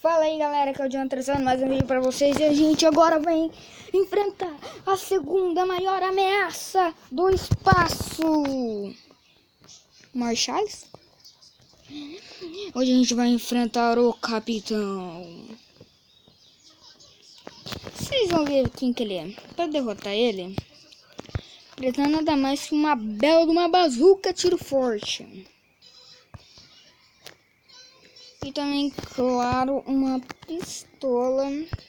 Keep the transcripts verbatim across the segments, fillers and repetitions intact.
Fala aí galera, que é o John trazendo mais um vídeo pra vocês. E a gente agora vem enfrentar a segunda maior ameaça do espaço, Marshals. Hoje a gente vai enfrentar o Capitão. Vocês vão ver quem que ele é. Para derrotar ele, precisa nada mais que uma bela de uma bazuca tiro forte. E também, claro, uma pistola.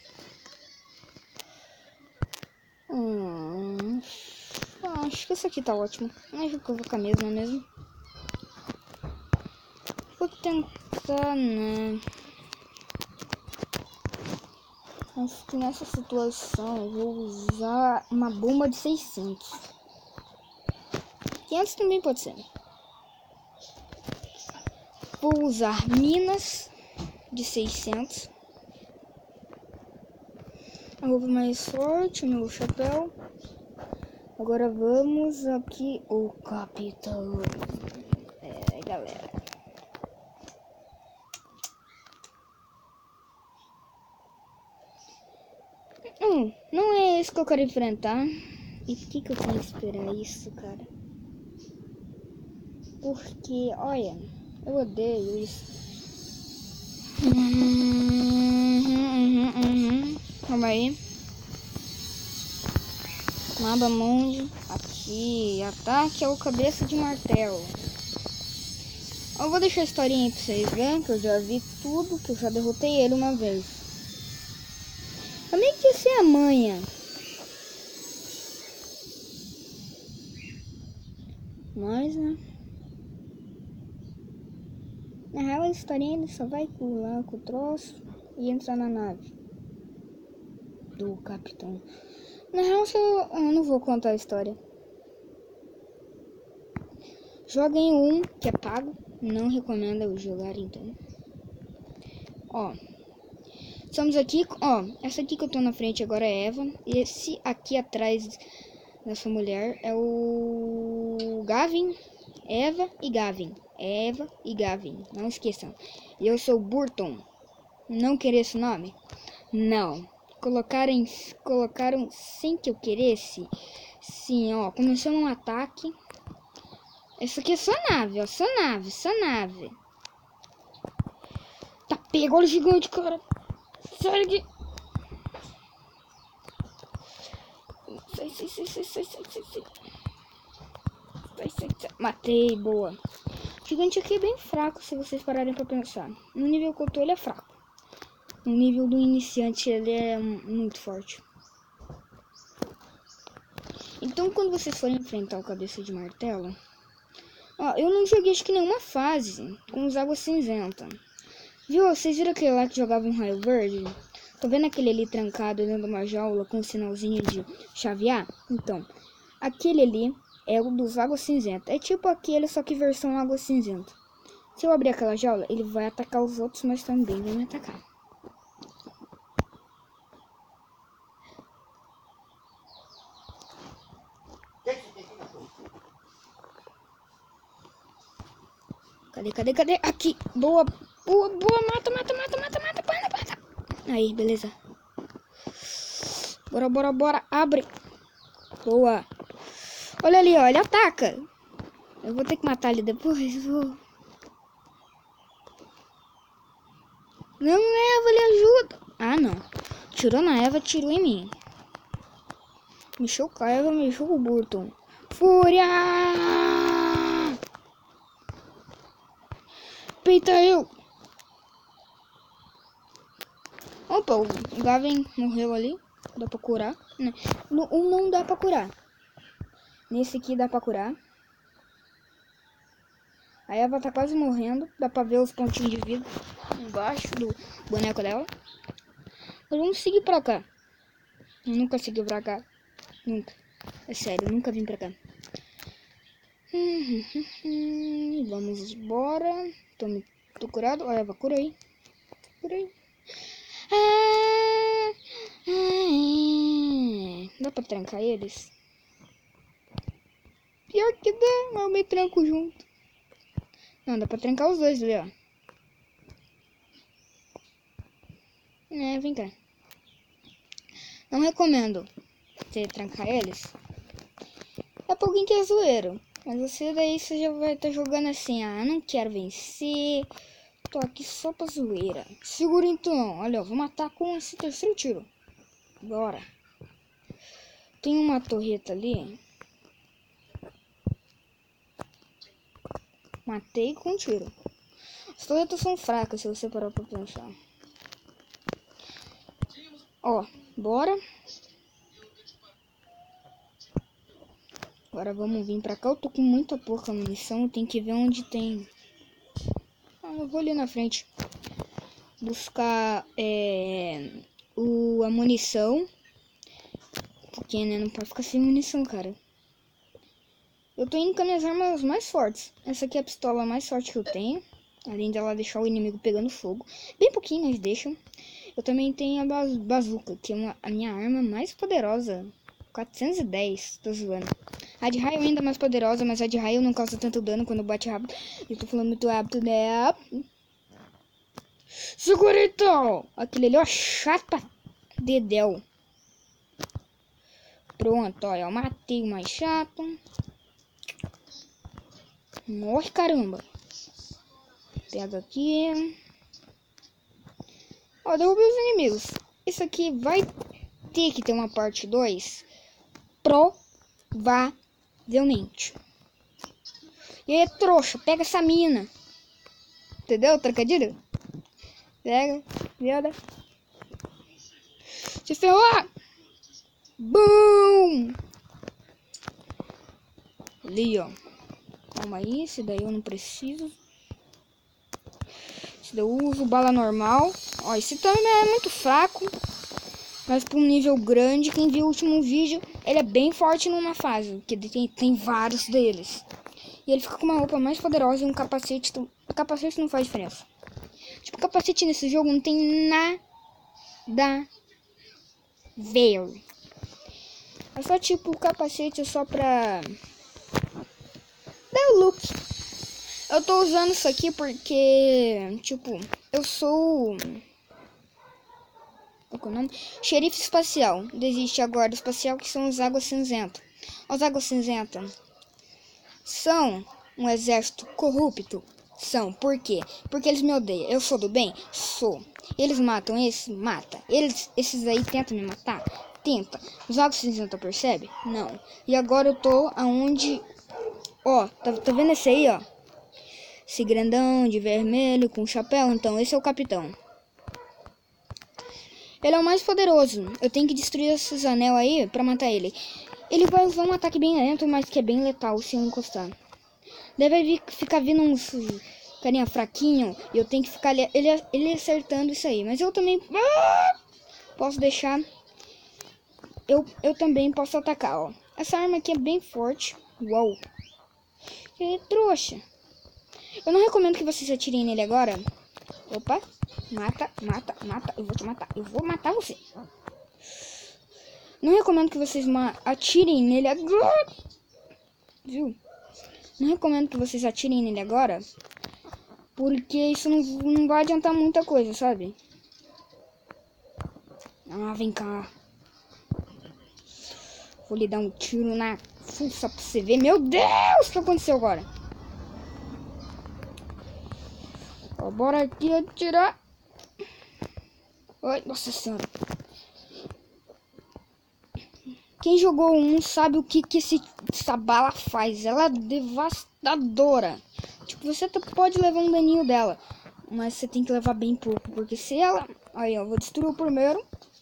Hum, acho que essa aqui tá ótimo. Acho que eu vou com a mesma mesmo. Vou tentar, né? Acho que nessa situação eu vou usar uma bomba de seiscentos. quinhentos também pode ser. Vou usar minas de seiscentos. A roupa mais forte, meu chapéu. Agora vamos aqui o Capitão. É, galera. Hum, não é esse que eu quero enfrentar. E por que que eu tenho que esperar isso, cara? Porque, olha, eu odeio isso. Uhum, uhum, uhum. Calma aí. Maba Mundi. Aqui. Ataque ao cabeça de martelo. Eu vou deixar a historinha aí pra vocês verem, que eu já vi tudo, que eu já derrotei ele uma vez. Também que ser a manha. Mas, né? Na real, a historinha ele só vai pular com o troço e entrar na nave do capitão. Na real, eu, eu não vou contar a história. Joguem um que é pago. Não recomendo eu jogar, então. Ó. Estamos aqui. Ó. Essa aqui que eu tô na frente agora é Eva. E esse aqui atrás dessa mulher é o Gavin. Eva e Gavin. Eva e Gavin. Não esqueçam. E eu sou Burton. Não querer esse nome? Não. Colocaram, colocaram sem que eu queresse. Sim, ó. Começou um ataque. Essa aqui é só nave, ó. Só nave, só nave. Tá pego, olha o gigante, cara. Sai daqui. Sai, sai, sai, sai, sai, sai, sai, sai. Sai, sai, sai. Matei, boa. O gigante aqui é bem fraco, se vocês pararem pra pensar. No nível que eu tô, ele é fraco. No nível do iniciante, ele é muito forte. Então, quando vocês forem enfrentar o cabeça de martelo... Ó, eu não joguei acho que nenhuma fase com os águas cinzentas. Viu? Vocês viram aquele lá que jogava um raio verde? Tô vendo aquele ali trancado dentro de uma jaula com um sinalzinho de chavear? Então, aquele ali é o dos águas cinzentas. É tipo aquele, só que versão água cinzenta. Se eu abrir aquela jaula, ele vai atacar os outros, mas também vai me atacar. Cadê, cadê, cadê? Aqui. Boa, boa, boa. Mata, mata, mata, mata, mata, mata, mata. Aí, beleza. Bora, bora, bora. Abre. Boa. Olha ali, ó. Ele ataca. Eu vou ter que matar ele depois. Vou. Não, Eva, ele ajuda. Ah, não. Tirou na Eva, tirou em mim. Mexeu com a Eva, mexeu com o Burton. Fúria! Peita eu! Opa, o Gavin morreu ali. Dá pra curar. No um não dá pra curar. Nesse aqui dá pra curar. A Eva tá quase morrendo. Dá pra ver os pontinhos de vida embaixo do boneco dela. Mas vamos seguir pra cá. Eu nunca segui pra cá. Nunca. É sério, nunca vim pra cá. Vamos embora. Tô, me... Tô curado. Olha, Eva, curei. Curei. Ah, ah, dá pra trancar eles? Pior que dá, eu me tranco junto. Não, dá pra trancar os dois ali, ó. É, vem cá. Não recomendo você trancar eles. É pouquinho que é zoeiro. Mas você daí você já vai estar tá jogando assim. Ah, não quero vencer. Tô aqui só pra zoeira. Segura então. Olha, eu vou matar com esse terceiro tiro. Bora. Tem uma torreta ali. Matei com um tiro. As torretas são fracas se você parar pra pensar. Ó, bora. Agora vamos vir pra cá. Eu tô com muita pouca munição. Tem que ver onde tem. Ah, eu vou ali na frente. Buscar é, o, a munição. Porque, né, não pode ficar sem munição, cara. Eu tô indo com as minhas armas mais fortes. Essa aqui é a pistola mais forte que eu tenho. Além dela deixar o inimigo pegando fogo. Bem pouquinho, mas deixam. Eu também tenho a baz bazuca, que é uma, a minha arma mais poderosa. quatrocentos e dez, tô zoando. A de raio ainda é mais poderosa, mas a de raio não causa tanto dano quando bate rápido. Eu tô falando muito rápido, né? Segura então! Aquele ali, ó, chato pra dedéu. Pronto, ó, eu matei o mais chato. Morre, caramba. Pega aqui. Ó, derrubei os inimigos. Isso aqui vai ter que ter uma parte dois. Provavelmente. E aí, trouxa, pega essa mina. Entendeu? Trocadilho? Pega, merda. Se ferrou! Bum! Ali, ó. Calma aí, esse daí eu não preciso. Esse daí eu uso bala normal. Ó, esse também é muito fraco. Mas para um nível grande, quem viu o último vídeo, ele é bem forte numa fase. Que tem, tem vários deles. E ele fica com uma roupa mais poderosa e um capacete. O capacete não faz diferença. Tipo, capacete nesse jogo não tem nada ver. É só tipo o capacete só pra dar o look. Eu tô usando isso aqui porque, tipo, eu sou... Qual que é o nome? Xerife espacial. Existe agora o espacial, que são os Águas Cinzentas. Os Águas Cinzentas são um exército corrupto. São. Por quê? Porque eles me odeiam. Eu sou do bem? Sou. Eles matam esse? Mata. Eles, esses aí tentam me matar? Tenta. Os Águas Cinzentas percebe? Não. E agora eu tô aonde... Ó, tá, tá vendo esse aí, ó? Esse grandão de vermelho com chapéu? Então, esse é o capitão. Ele é o mais poderoso. Eu tenho que destruir esses anel aí pra matar ele. Ele vai usar um ataque bem lento, mas que é bem letal se eu encostar. Deve vir, ficar vindo uns carinha fraquinho. E eu tenho que ficar ele, ele acertando isso aí. Mas eu também ah, posso deixar. Eu, eu também posso atacar, ó. Essa arma aqui é bem forte. Uau. Que trouxa. Eu não recomendo que vocês atirem nele agora. Opa. Mata, mata, mata. Eu vou te matar. Eu vou matar você. Não recomendo que vocês atirem nele agora. Viu? Não recomendo que vocês atirem nele agora. Porque isso não, não vai adiantar muita coisa, sabe? Ah, vem cá. Vou lhe dar um tiro na fuça pra você ver. Meu Deus, o que aconteceu agora? Ó, bora aqui atirar. Ai, nossa senhora. Quem jogou um sabe o que, que esse, essa bala faz. Ela é devastadora. Tipo, você pode levar um daninho dela. Mas você tem que levar bem pouco. Porque se ela... Aí, ó, vou destruir o primeiro.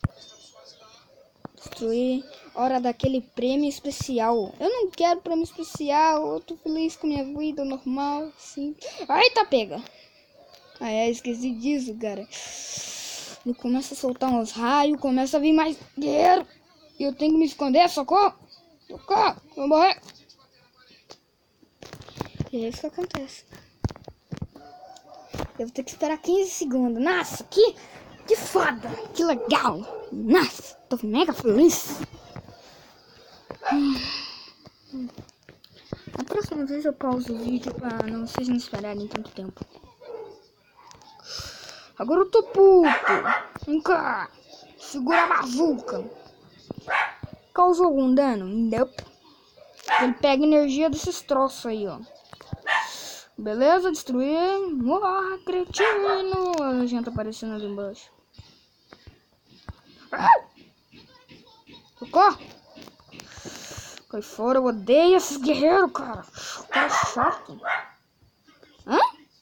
Destruir. Hora daquele prêmio especial. Eu não quero prêmio especial. Eu tô feliz com minha vida normal. Sim. Ai, tá pega. Ah, é, esqueci disso, cara. Ele começa a soltar uns raios. Começa a vir mais guerreiro. E eu tenho que me esconder. Socorro. Socorro. Vou morrer. E é isso que acontece. Eu vou ter que esperar quinze segundos. Nossa, que, que foda. Que legal. Nossa, tô mega feliz. Hum. A próxima vez eu pauso o vídeo pra não vocês não esperarem tanto tempo. Agora eu tô puto. Vem cá. Segura a bazuca. Causou algum dano? Nope. Ele pega energia desses troços aí, ó. Beleza, destruir. Morra, cretino. A gente tá aparecendo ali embaixo. Ah! Socorro. Cai fora, eu odeio esses guerreiros, cara. Cara chato. Hã?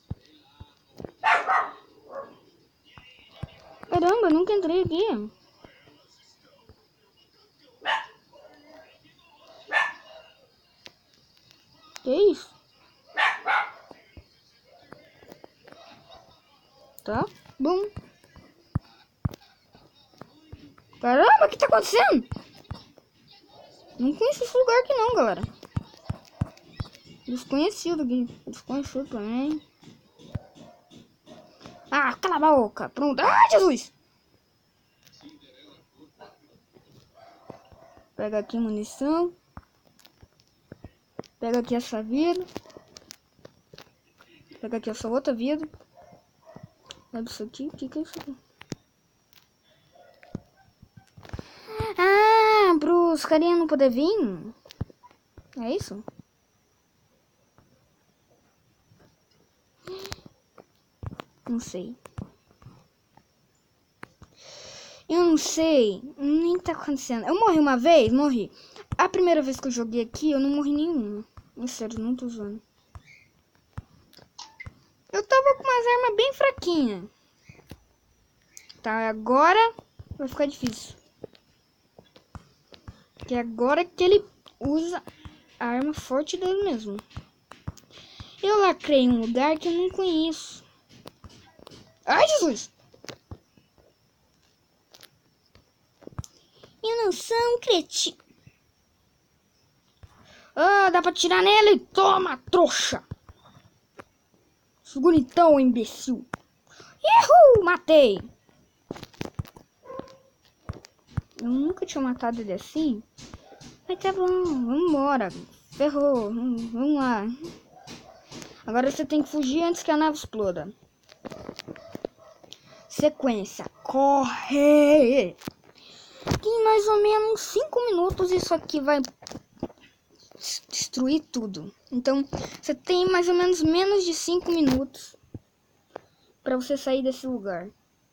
Caramba, eu nunca entrei aqui. Que isso? Tá bom. Caramba, o que tá acontecendo? Não conheço esse lugar aqui não, galera. Desconhecido aqui. Desconhecido também. Ah, cala a boca. Pronto. Ah, Jesus! Pega aqui munição. Pega aqui essa vida. Pega aqui essa outra vida. Pega isso aqui. O que, que é isso aqui? Ah, pros carinha não poder vir? É isso? Não sei. Eu não sei. Nem tá acontecendo. Eu morri uma vez? Morri. A primeira vez que eu joguei aqui, eu não morri nenhuma. É sério, não tô usando. Eu tava com umas armas bem fraquinhas. Tá, agora vai ficar difícil. Que agora que ele usa a arma forte dele mesmo. Eu lacrei em um lugar que eu não conheço. Ai, Jesus! Eu não sou um cretino. Ah, dá pra tirar nele? Toma, trouxa! Segura então, imbecil. Uhul, matei. Eu nunca tinha matado ele assim. Mas tá bom, vamos embora. Ferrou, vamos lá. Agora você tem que fugir antes que a nave exploda. Sequência, corre! Em mais ou menos cinco minutos isso aqui vai destruir tudo. Então você tem mais ou menos menos de cinco minutos para você sair desse lugar.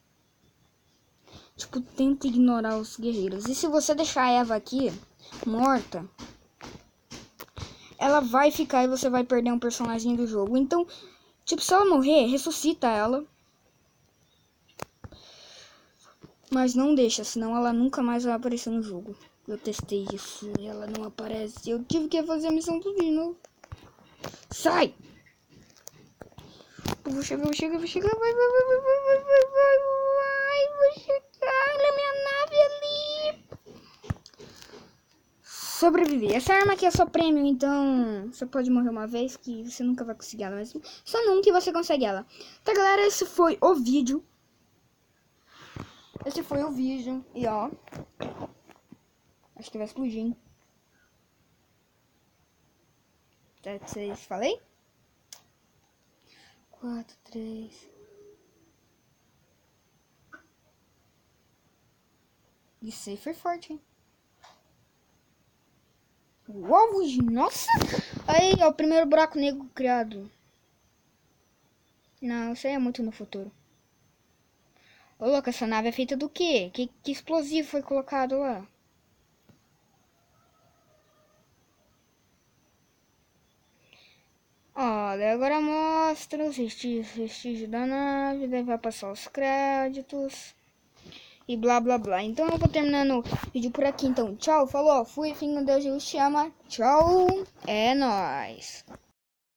Tipo, tenta ignorar os guerreiros. E se você deixar a Eva aqui morta, ela vai ficar e você vai perder um personagem do jogo. Então, tipo, se ela morrer, ressuscita ela. Mas não deixa, senão ela nunca mais vai aparecer no jogo. Eu testei isso e ela não aparece. Eu tive que fazer a missão tudo de novo. Sai! Eu vou chegar, vou chegar, vou chegar. Vai, vai, vai, vai, vai, vai, vai, vai, vai. Vou chegar. Olha a minha nave ali. Sobreviver. Essa arma aqui é só prêmio, então você pode morrer uma vez que você nunca vai conseguir ela. Mas só nunca que você consegue ela. Tá, galera? Esse foi o vídeo. Esse foi o vídeo. E ó. Acho que vai explodir, hein? sete, seis, falei? quatro, três. Isso aí foi forte, hein? Uau, nossa! Aí, ó, o primeiro buraco negro criado. Não, isso aí é muito no futuro. Ô, louco, essa nave é feita do quê? Que, que explosivo foi colocado lá? Ó, daí agora mostra os vestígios, vestígios da nave, daí vai passar os créditos e blá blá blá. Então eu vou terminando o vídeo por aqui, então tchau, falou, fui, fim, Deus te ama, tchau, é nóis.